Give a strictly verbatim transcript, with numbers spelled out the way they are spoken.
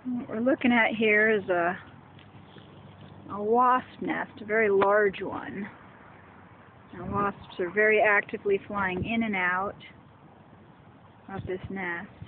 What we're looking at here is a, a wasp nest, a very large one. And wasps are very actively flying in and out of this nest.